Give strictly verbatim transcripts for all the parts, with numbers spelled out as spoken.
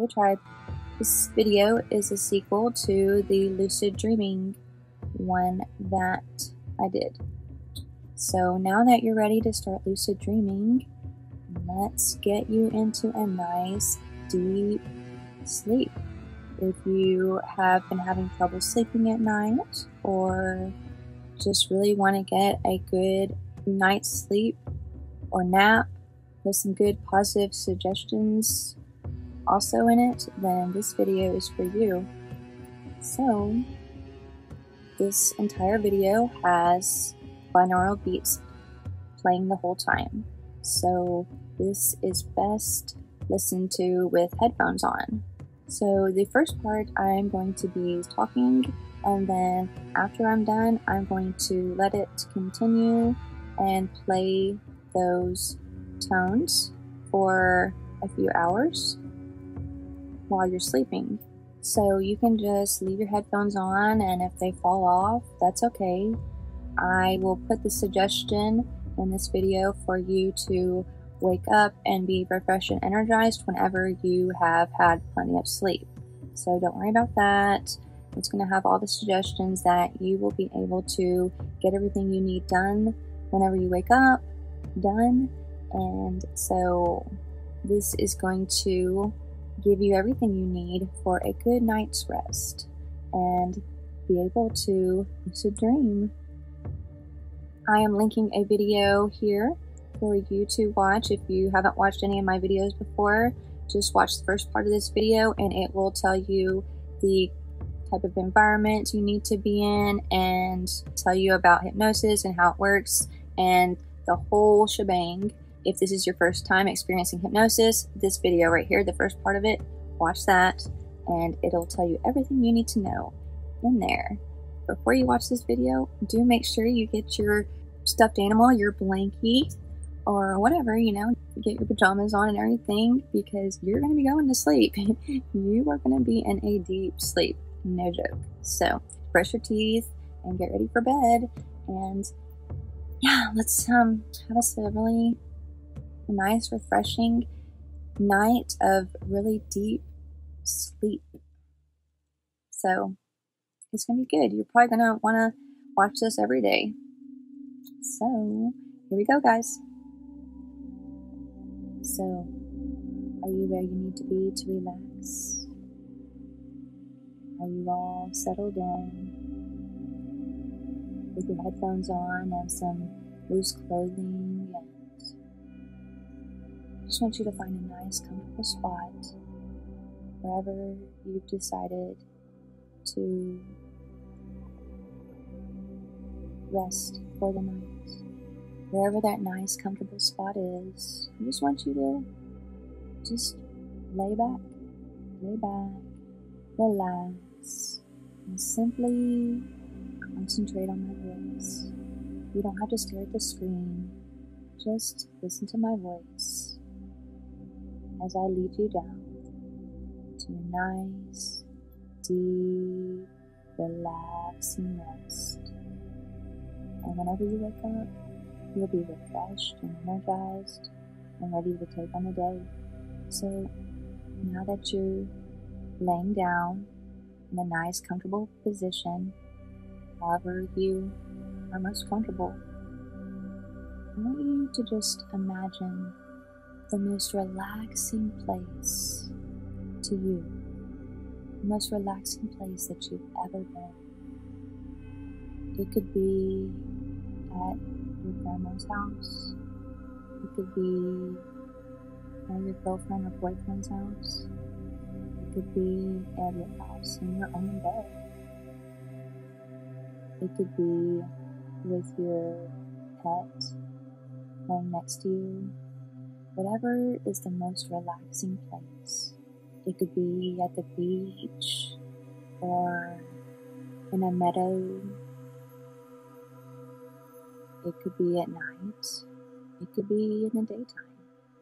tribe. This video is a sequel to the Lucid Dreaming one that I did. So now that you're ready to start lucid dreaming, let's get you into a nice deep sleep. If you have been having trouble sleeping at night, or just really want to get a good night's sleep or nap with some good positive suggestions also in it, then this video is for you. So this entire video has binaural beats playing the whole time, so this is best listened to with headphones on. So the first part I'm going to be talking, and then after I'm done I'm going to let it continue and play those tones for a few hours while you're sleeping. So you can just leave your headphones on, and if they fall off, that's okay. I will put the suggestion in this video for you to wake up and be refreshed and energized whenever you have had plenty of sleep. So don't worry about that. It's going to have all the suggestions that you will be able to get everything you need done whenever you wake up, done. And so this is going to give you everything you need for a good night's rest and be able to lucid dream. I am linking a video here for you to watch. If you haven't watched any of my videos before, just watch the first part of this video and it will tell you the type of environment you need to be in and tell you about hypnosis and how it works and the whole shebang. If this is your first time experiencing hypnosis, this video right here, the first part of it, watch that and it'll tell you everything you need to know in there. Before you watch this video, do make sure you get your stuffed animal, your blankie, or whatever, you know, get your pajamas on and everything, because you're going to be going to sleep. You are going to be in a deep sleep, no joke. So brush your teeth and get ready for bed, and yeah, let's um have us a really nice, refreshing night of really deep sleep. So it's gonna be good. You're probably gonna want to watch this every day. So here we go, guys. So are you where you need to be to relax? Are you all settled in with your headphones on and some loose clothing? And I just want you to find a nice, comfortable spot wherever you've decided to rest for the night. Wherever that nice, comfortable spot is, I just want you to just lay back, lay back, relax, and simply concentrate on my voice. You don't have to stare at the screen, just listen to my voice as I lead you down to a nice, deep, relaxing rest. And whenever you wake up, you'll be refreshed and energized and ready to take on the day. So now that you're laying down in a nice, comfortable position, however you are most comfortable, I want you to just imagine the most relaxing place to you, the most relaxing place that you've ever been. It could be at your grandma's house. It could be at your girlfriend or boyfriend's house. It could be at your house in your own bed. It could be with your pet laying next to you. Whatever is the most relaxing place. It could be at the beach or in a meadow. It could be at night. It could be in the daytime.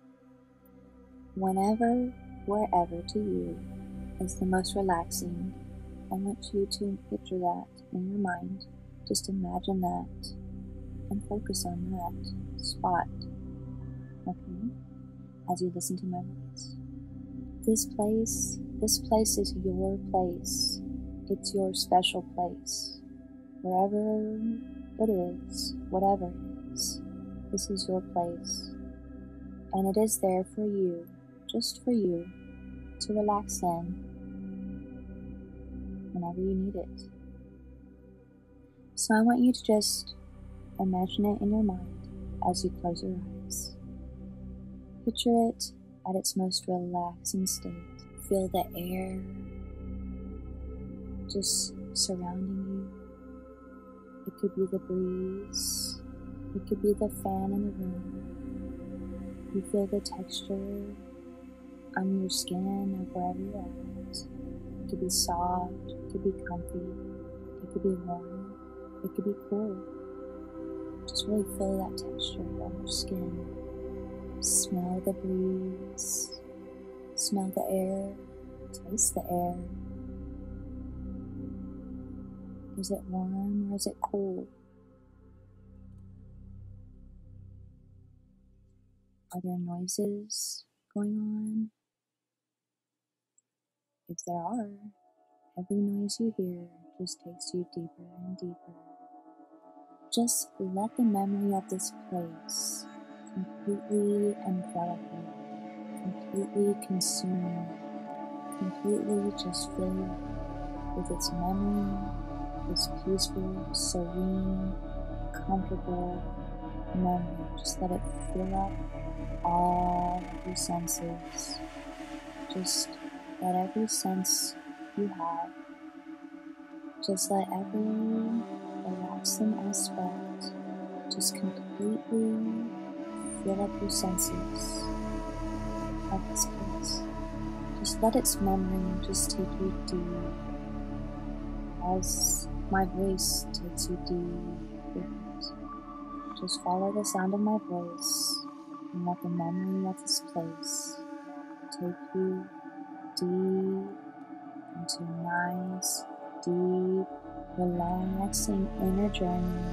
Whenever, wherever to you is the most relaxing, I want you to picture that in your mind. Just imagine that and focus on that spot. Okay? As you listen to my voice. this place, this place is your place. It's your special place. Wherever it is, whatever it is, this is your place. And it is there for you, just for you, to relax in whenever you need it. So I want you to just imagine it in your mind as you close your eyes. Picture it at its most relaxing state. Feel the air just surrounding you. It could be the breeze. It could be the fan in the room. You feel the texture on your skin of wherever you're at. It could be soft. It could be comfy. It could be warm. It could be cool. Just really feel that texture on your skin. Smell the breeze. Smell the air. Taste the air. Is it warm or is it cold? Are there noises going on? If there are, every noise you hear just takes you deeper and deeper. Just let the memory of this place completely envelop you, completely consume you, completely just fill you with its memory, this peaceful, serene, comfortable memory. Just let it fill up all of your senses. Just let every sense you have, just let every relaxing aspect just completely fill up your senses of this place. Just let its memory just take you deep as my voice takes you deep with it. Just follow the sound of my voice and let the memory of this place take you deep into a nice, deep, relaxing inner journey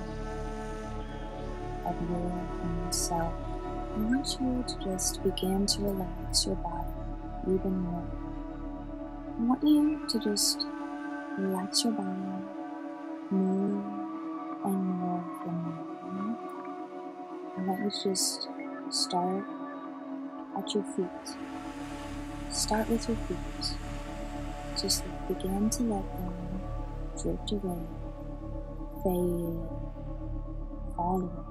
of your inner self. I want you to just begin to relax your body even more. I want you to just relax your body more and more from now. I want you to just start at your feet. Start with your feet. Just begin to let them drift away, fade, fall away.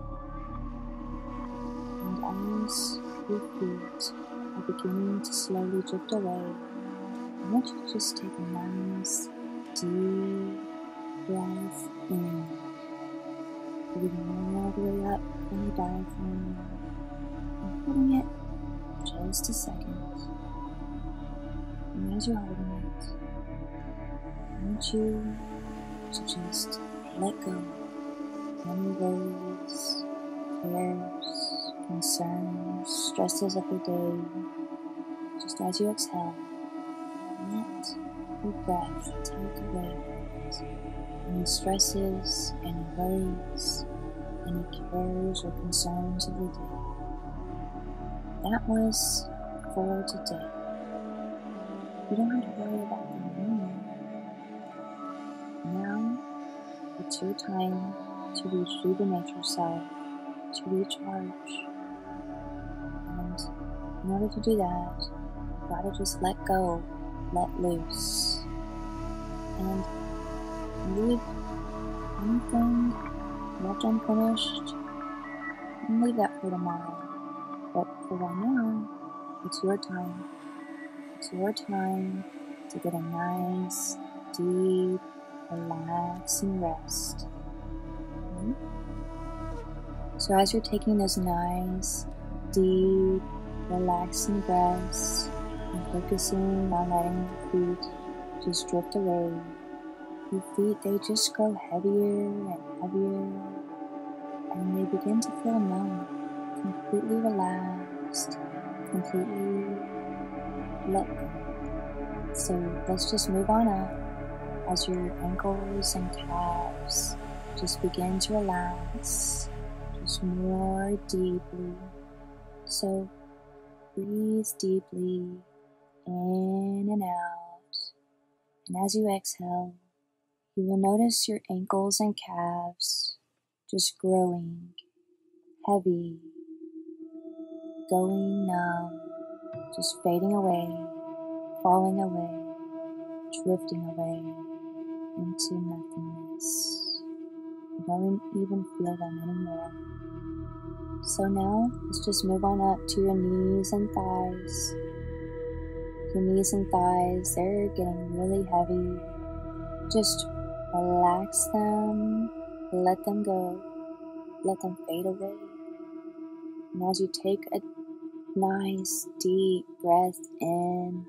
And as your feet are beginning to slowly drift away, I want you to just take a nice, deep breath in, breathing all the way up from the diaphragm, and holding it for just a second. And as you're holding it, I want you to just let go of any worries, cares, concerns, stresses of the day. Just as you exhale, let your breath take away any stresses, any worries, any cares or concerns of the day. That was for today. You don't have to worry about them anymore. Now, it's your time to rejuvenate yourself, to recharge. And in order to do that, you gotta just let go, let loose. And leave anything left unfinished, and leave that for tomorrow. But for right now, it's your time. It's your time to get a nice, deep, relaxing rest. Okay? So as you're taking those nice, deep, relaxing breaths and focusing on letting your feet just drift away, your feet, they just grow heavier and heavier, and they begin to feel numb, completely relaxed, completely let go. So let's just move on up as your ankles and calves just begin to relax just more deeply. So breathe deeply in and out. And as you exhale, you will notice your ankles and calves just growing heavy, going numb, just fading away, falling away, drifting away into nothingness. You don't even feel them anymore. So now, let's just move on up to your knees and thighs. Your knees and thighs, they're getting really heavy. Just relax them, let them go, let them fade away. And as you take a nice deep breath in,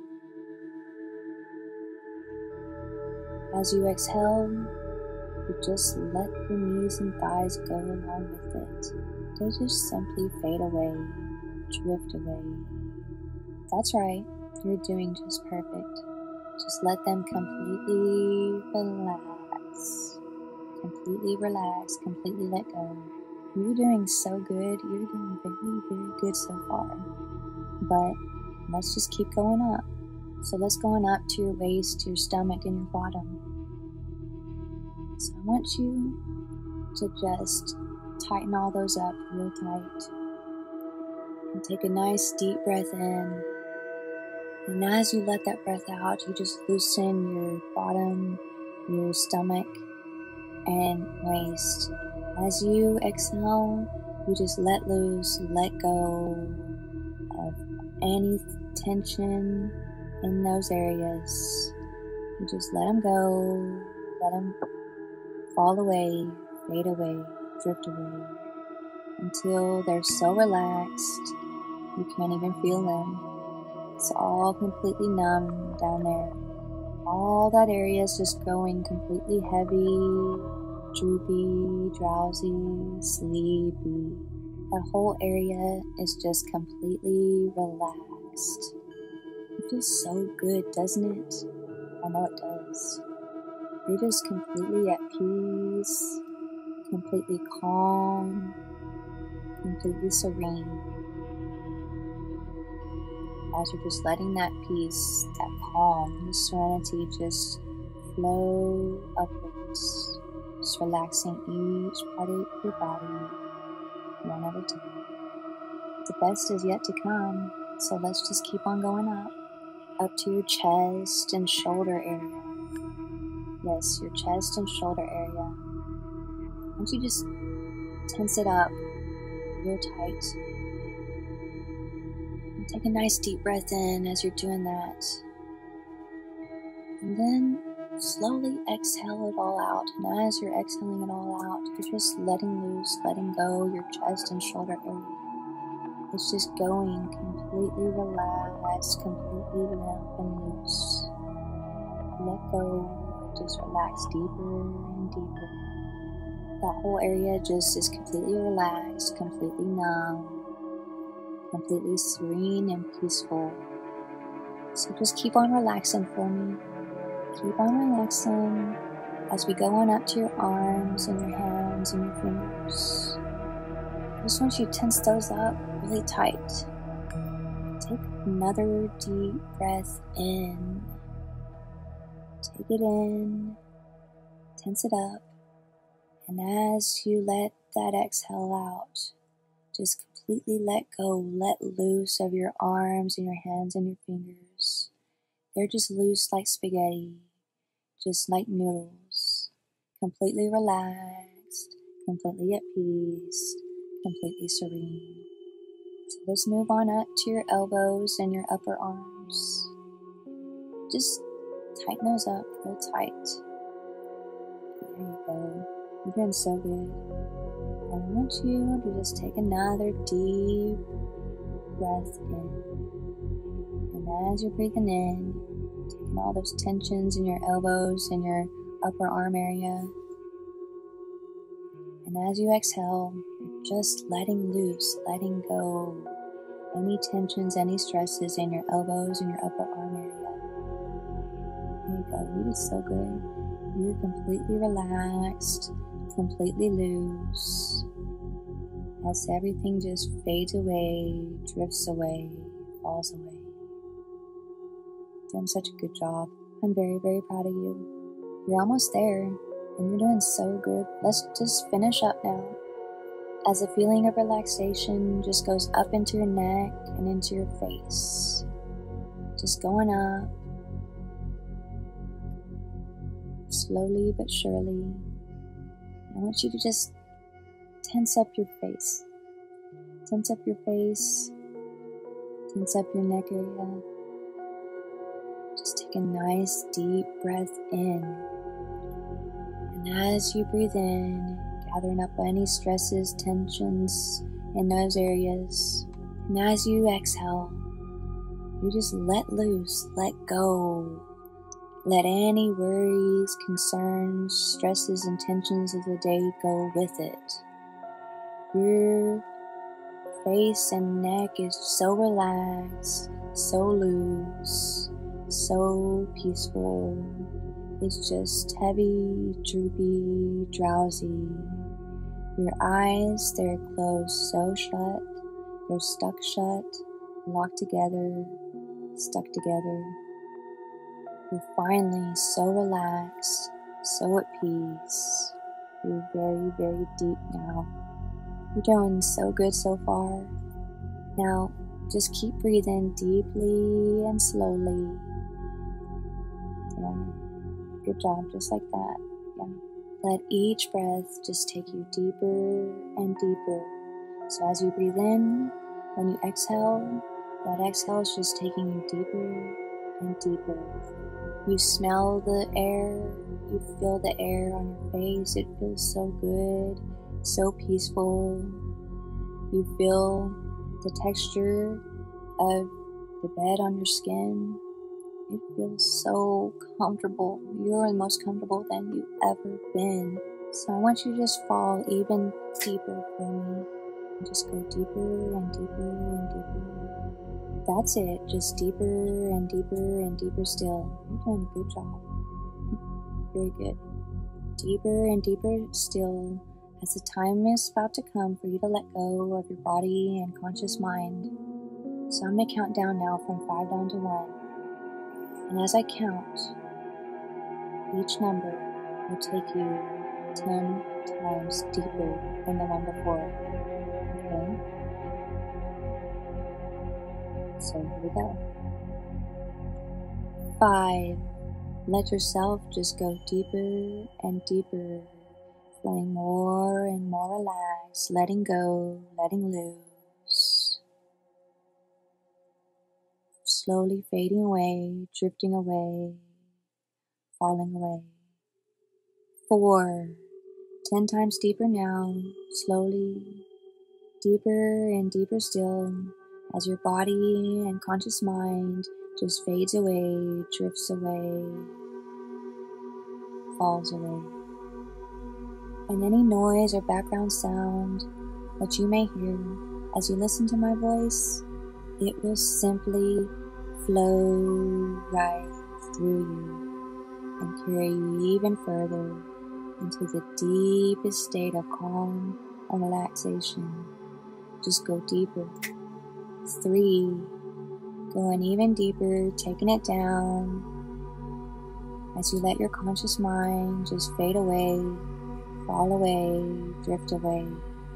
as you exhale, you just let your knees and thighs go along with it. They just simply fade away, drift away. That's right, you're doing just perfect. Just let them completely relax. Completely relax, completely let go. You're doing so good. You're doing very, very good so far. But let's just keep going up. So let's go on up to your waist, to your stomach, and your bottom. So I want you to just tighten all those up real tight. And take a nice deep breath in. And as you let that breath out, you just loosen your bottom, your stomach, and waist. As you exhale, you just let loose, let go of any tension in those areas. You just let them go, let them fall away, fade away, drift away, until they're so relaxed you can't even feel them. It's all completely numb down there. All that area is just going completely heavy, droopy, drowsy, sleepy. That whole area is just completely relaxed. It feels so good, doesn't it? I know it does. You're just completely at peace, completely calm, completely serene. As you're just letting that peace, that calm, the serenity just flow upwards, just relaxing each part of your body, one at a time. The best is yet to come, so let's just keep on going up, up to your chest and shoulder area. Yes, your chest and shoulder area. Once you just tense it up real tight, and take a nice deep breath in as you're doing that. And then slowly exhale it all out. And as you're exhaling it all out, you're just letting loose, letting go your chest and shoulder area. It's just going completely relaxed, completely limp and loose. Let go, just relax deeper and deeper. That whole area just is completely relaxed, completely numb, completely serene and peaceful. So just keep on relaxing for me. Keep on relaxing as we go on up to your arms and your hands and your fingers. I just want you to tense those up really tight. Take another deep breath in. Take it in. Tense it up. And as you let that exhale out, just completely let go, let loose of your arms and your hands and your fingers. They're just loose like spaghetti, just like noodles, completely relaxed, completely at peace, completely serene. So let's move on up to your elbows and your upper arms. Just tighten those up real tight. There you go. You're doing so good. And I want you to just take another deep breath in. And as you're breathing in, taking all those tensions in your elbows and your upper arm area. And as you exhale, you're just letting loose, letting go any tensions, any stresses in your elbows and your upper arm area. There you go. You did so good. You're completely relaxed, completely loose. As everything just fades away, drifts away, falls away. Doing such a good job. I'm very, very proud of you. You're almost there, and you're doing so good. Let's just finish up now. As a feeling of relaxation just goes up into your neck and into your face. Just going up. Slowly but surely. I want you to just tense up your face. Tense up your face. Tense up your neck area. Just take a nice deep breath in. And as you breathe in, gathering up any stresses, tensions in those areas. And as you exhale, you just let loose, let go. Let any worries, concerns, stresses, and tensions of the day go with it. Your face and neck is so relaxed, so loose, so peaceful. It's just heavy, droopy, drowsy. Your eyes, they're closed so shut, they're stuck shut, locked together, stuck together. You're finally so relaxed, so at peace. You're very, very deep now. You're doing so good so far. Now, just keep breathing deeply and slowly. Yeah, good job, just like that. Yeah. Let each breath just take you deeper and deeper. So as you breathe in, when you exhale, that exhale is just taking you deeper and deeper. You smell the air, you feel the air on your face. It feels so good, so peaceful. You feel the texture of the bed on your skin. It feels so comfortable. You're the most comfortable that you've ever been. So I want you to just fall even deeper for me. And just go deeper and deeper and deeper. That's it. Just deeper and deeper and deeper still. You're doing a good job. Very good. Deeper and deeper still as the time is about to come for you to let go of your body and conscious mind. So I'm going to count down now from five down to one. And as I count, each number will take you ten times deeper than the one before. Okay? So here we go. Five. Let yourself just go deeper and deeper, feeling more and more relaxed, letting go, letting loose. Slowly fading away, drifting away, falling away. Four. Ten times deeper now, slowly, deeper and deeper still, as your body and conscious mind just fades away, drifts away, falls away. And any noise or background sound that you may hear as you listen to my voice, it will simply flow right through you and carry you even further into the deepest state of calm and relaxation. Just go deeper. Three. Going even deeper, taking it down as you let your conscious mind just fade away, fall away, drift away.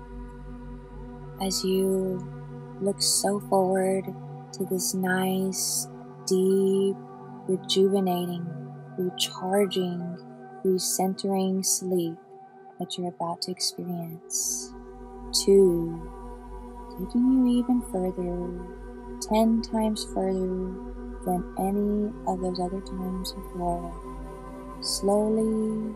As you look so forward to this nice, deep, rejuvenating, recharging, recentering sleep that you're about to experience. Two, taking you even further, ten times further than any of those other times before. Slowly,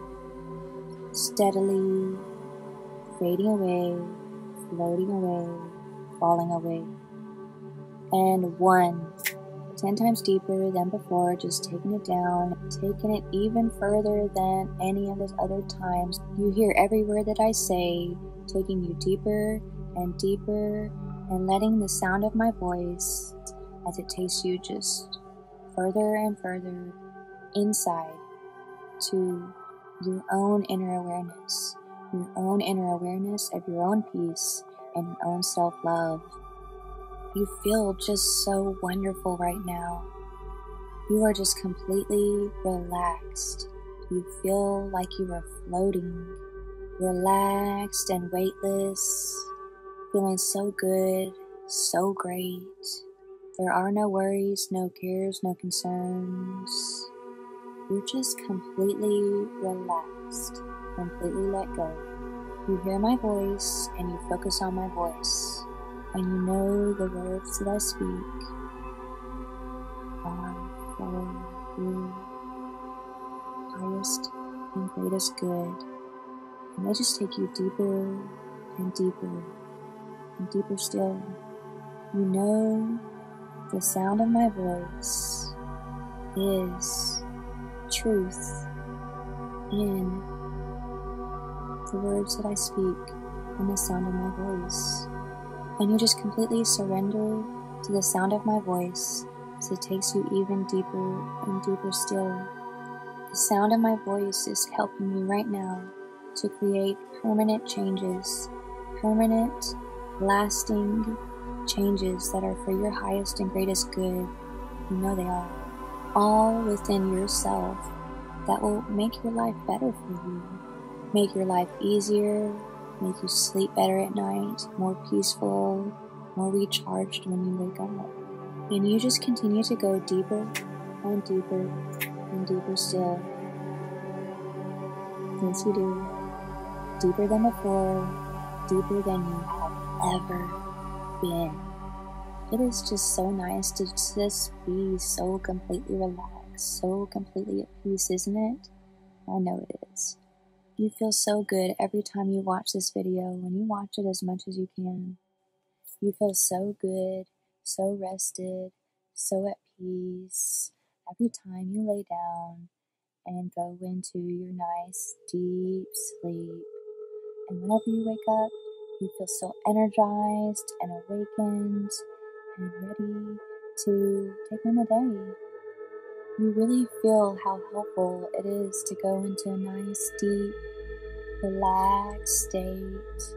steadily, fading away, floating away, falling away. And one. Ten times deeper than before, just taking it down, taking it even further than any of those other times. You hear every word that I say, taking you deeper and deeper, and letting the sound of my voice, as it takes you just further and further inside to your own inner awareness, your own inner awareness of your own peace and your own self-love. You feel just so wonderful right now. You are just completely relaxed. You feel like you are floating, relaxed and weightless, feeling so good, so great. There are no worries, no cares, no concerns. You're just completely relaxed, completely let go. You hear my voice and you focus on my voice, and you know the words that I speak are for your highest and greatest good, and they just take you deeper and deeper and deeper still. You know the sound of my voice is truth in the words that I speak and the sound of my voice. And you just completely surrender to the sound of my voice as it takes you even deeper and deeper still. The sound of my voice is helping you right now to create permanent changes, permanent, lasting changes that are for your highest and greatest good. You know they are. All within yourself that will make your life better for you, make your life easier, make you sleep better at night, more peaceful, more recharged when you wake up. And you just continue to go deeper and deeper and deeper still. Yes, you do. Deeper than before, deeper than you have ever been. It is just so nice to just be so completely relaxed, so completely at peace, isn't it? I know it is. You feel so good every time you watch this video, when you watch it as much as you can. You feel so good, so rested, so at peace every time you lay down and go into your nice deep sleep. And whenever you wake up, you feel so energized and awakened and ready to take on the day. You really feel how helpful it is to go into a nice, deep, relaxed state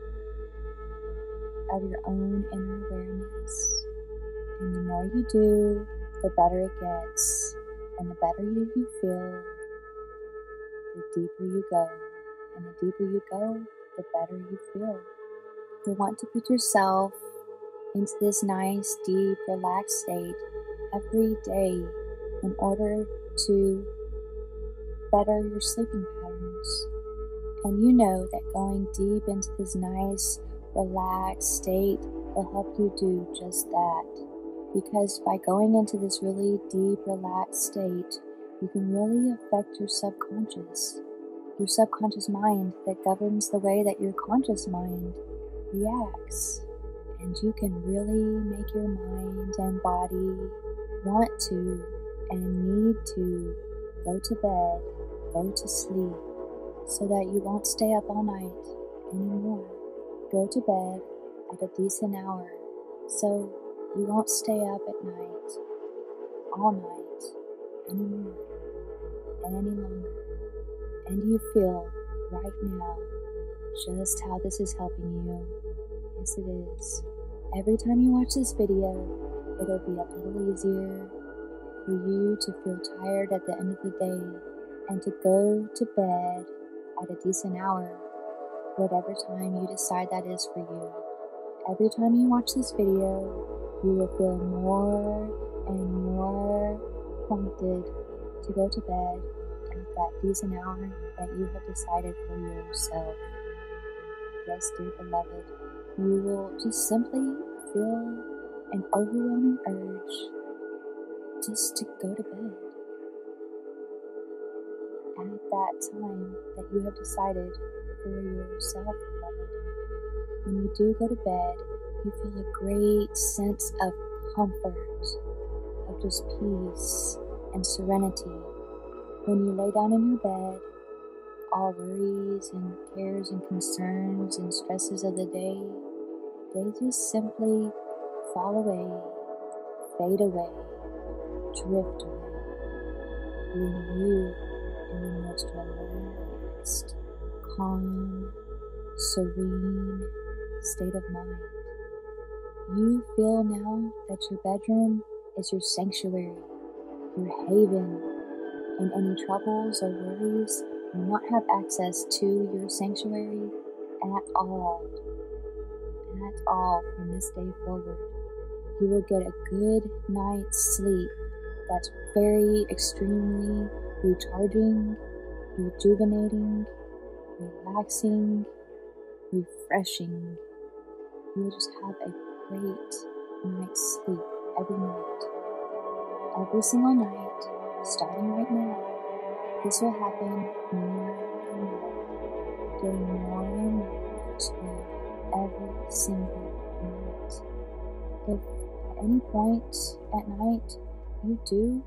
of your own inner awareness. And the more you do, the better it gets. And the better you, you feel, the deeper you go. And the deeper you go, the better you feel. You want to put yourself into this nice, deep, relaxed state every day in order to better your sleeping patterns. And you know that going deep into this nice, relaxed state will help you do just that. Because by going into this really deep, relaxed state, you can really affect your subconscious. Your subconscious mind that governs the way that your conscious mind reacts. And you can really make your mind and body want to and need to go to bed, go to sleep, so that you won't stay up all night anymore. Go to bed at a decent hour, so you won't stay up at night, all night, anymore, and any longer. And you feel right now just how this is helping you. Yes, it is. Every time you watch this video, it'll be a little easier for you to feel tired at the end of the day and to go to bed at a decent hour, whatever time you decide that is for you. Every time you watch this video, you will feel more and more prompted to go to bed at that decent hour that you have decided for yourself. Yes, dear beloved, you will just simply feel an overwhelming urge just to go to bed at that time that you have decided for yourself, beloved. When you do go to bed, you feel a great sense of comfort, of just peace and serenity. When you lay down in your bed, all worries and cares and concerns and stresses of the day, they just simply fall away, fade away, drift away, leaving you in the most relaxed, calm, serene state of mind. You feel now that your bedroom is your sanctuary, your haven, and any troubles or worries will not have access to your sanctuary at all. At all from this day forward. You will get a good night's sleep that's very extremely recharging, rejuvenating, relaxing, refreshing. You will just have a great night's sleep every night. Every single night, starting right now, this will happen more and more, getting more and more useful every single night. If at any point at night you do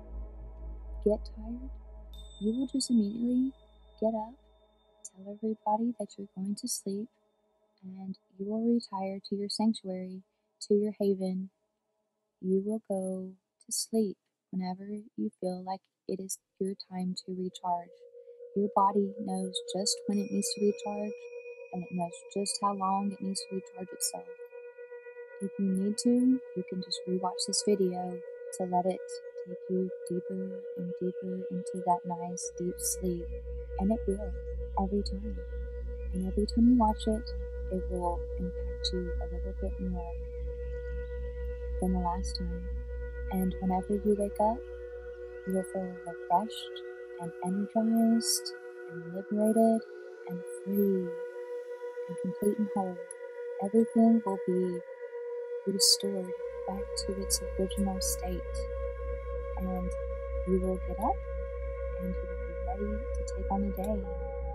get tired, you will just immediately get up, tell everybody that you're going to sleep, and you will retire to your sanctuary, to your haven. You will go to sleep whenever you feel like it is your time to recharge. Your body knows just when it needs to recharge, and it knows just how long it needs to recharge itself. If you need to, you can just rewatch this video to let it take you deeper and deeper into that nice deep sleep, and it will, every time. And every time you watch it, it will impact you a little bit more than the last time. And whenever you wake up, you will feel refreshed and energized and liberated and free and complete and whole. Everything will be restored back to its original state. And you will get up and you will be ready to take on the day.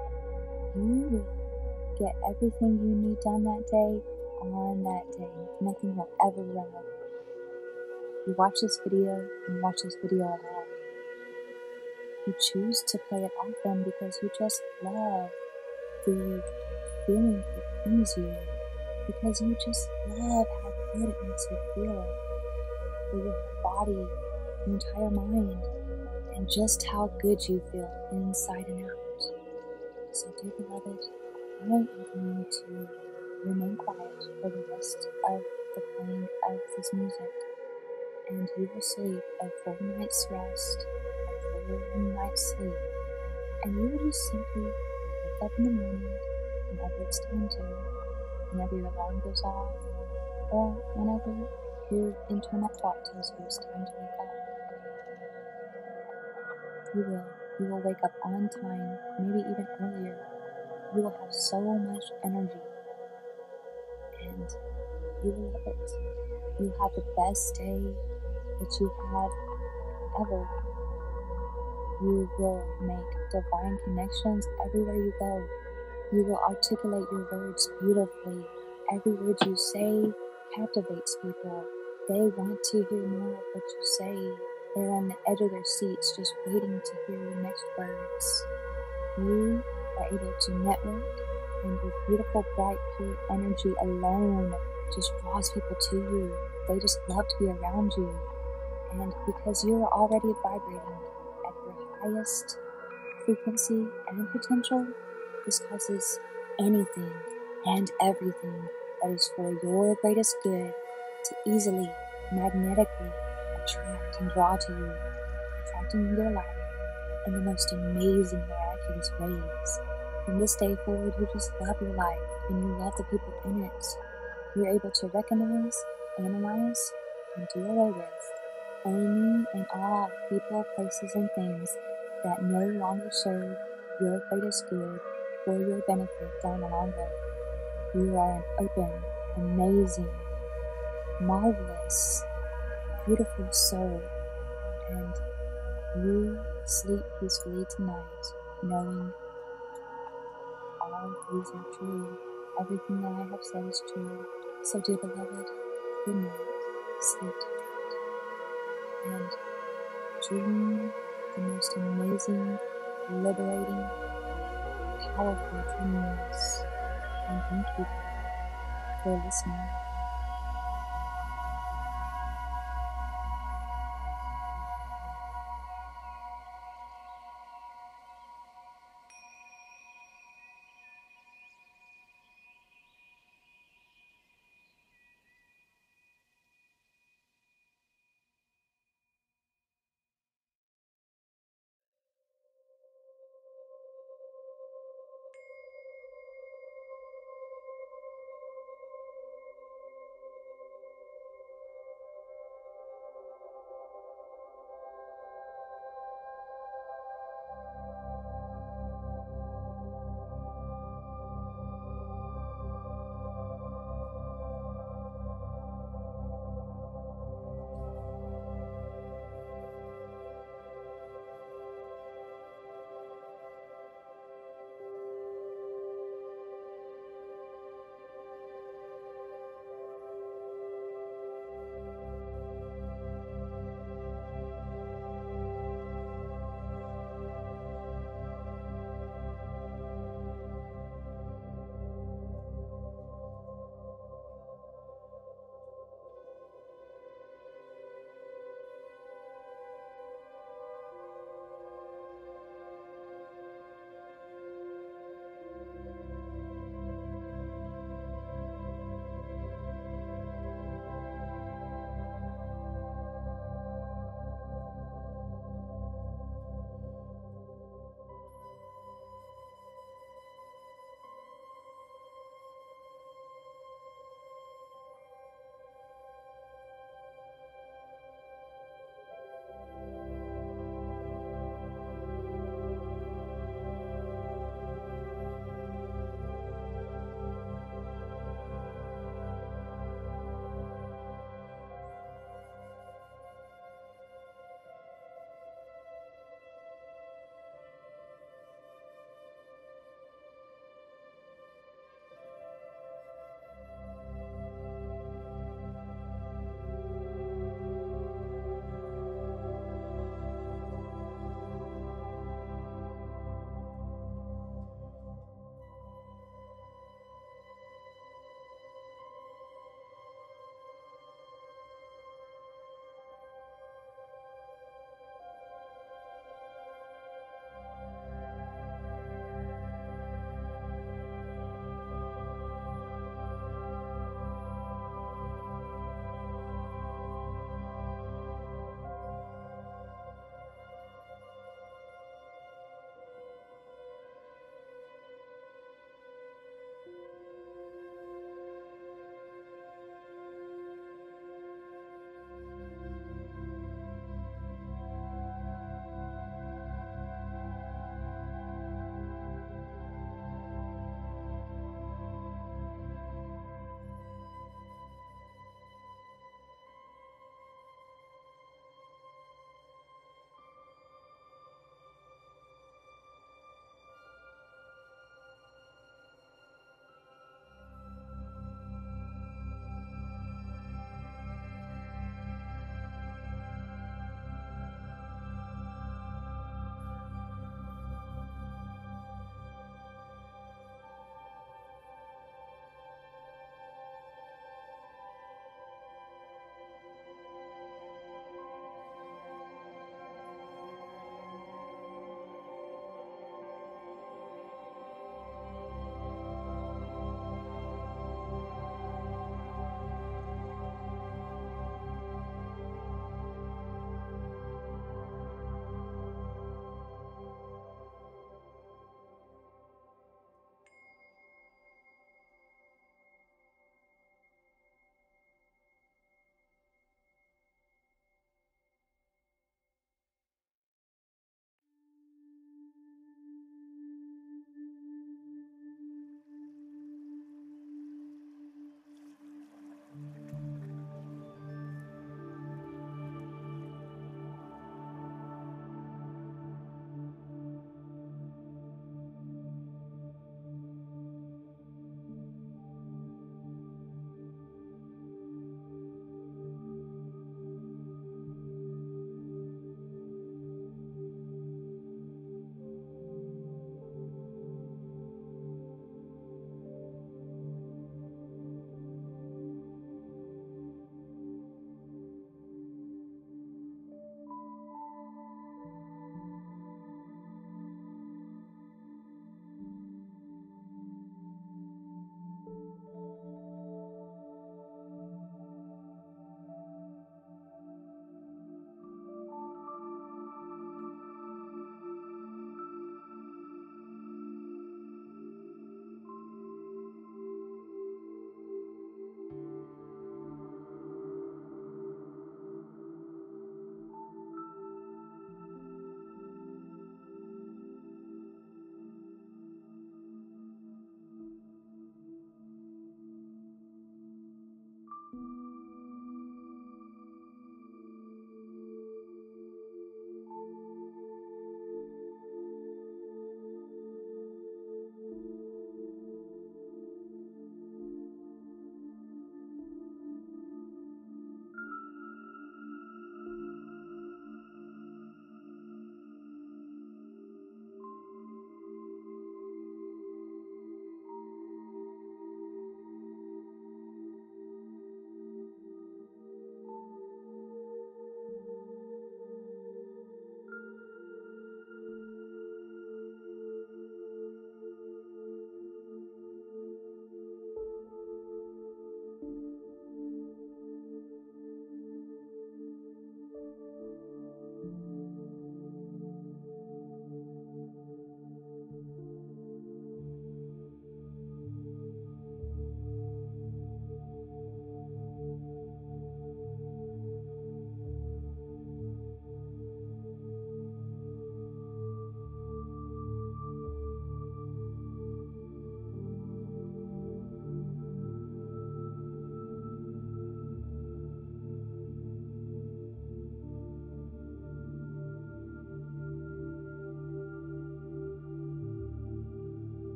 You will get everything you need done that day on that day. Nothing will ever run over. You watch this video and watch this video a lot. You choose to play it often because you just love the feeling it brings you. Because you just love how good it makes you feel. For your whole body, your entire mind, and just how good you feel inside and out. So, dear beloved, I am going to remain quiet for the rest of the playing of this music, and you will sleep a full night's rest, a full night's sleep, and you will just simply wake up in the morning whenever it's time to, whenever your alarm goes off, or whenever your internal clock tells you it's time to wake up. You will. You will wake up on time, maybe even earlier. You will have so much energy, and you will love it. You will have the best day that you've had ever. You will make divine connections everywhere you go. You will articulate your words beautifully. Every word you say captivates people. They want to hear more of what you say. They're on the edge of their seats just waiting to hear your next words. You are able to network, and your beautiful, bright, pure energy alone just draws people to you. They just love to be around you. And because you are already vibrating at your highest frequency and potential, this causes anything and everything that is for your greatest good to easily, magnetically attract and draw to you, attracting your life in the most amazing, miraculous ways. From this day forward, you just love your life and you love the people in it. You're able to recognize, analyze, and do away with any and all people, places, and things that no longer serve your greatest good or your benefit down the long road. You are an open, amazing, marvelous, beautiful soul, and you sleep peacefully tonight, knowing all of these are true. Everything that I have said is true. So, dear beloved, good night, sleep tight, and dream the most amazing, liberating, powerful dreams. And thank you for listening.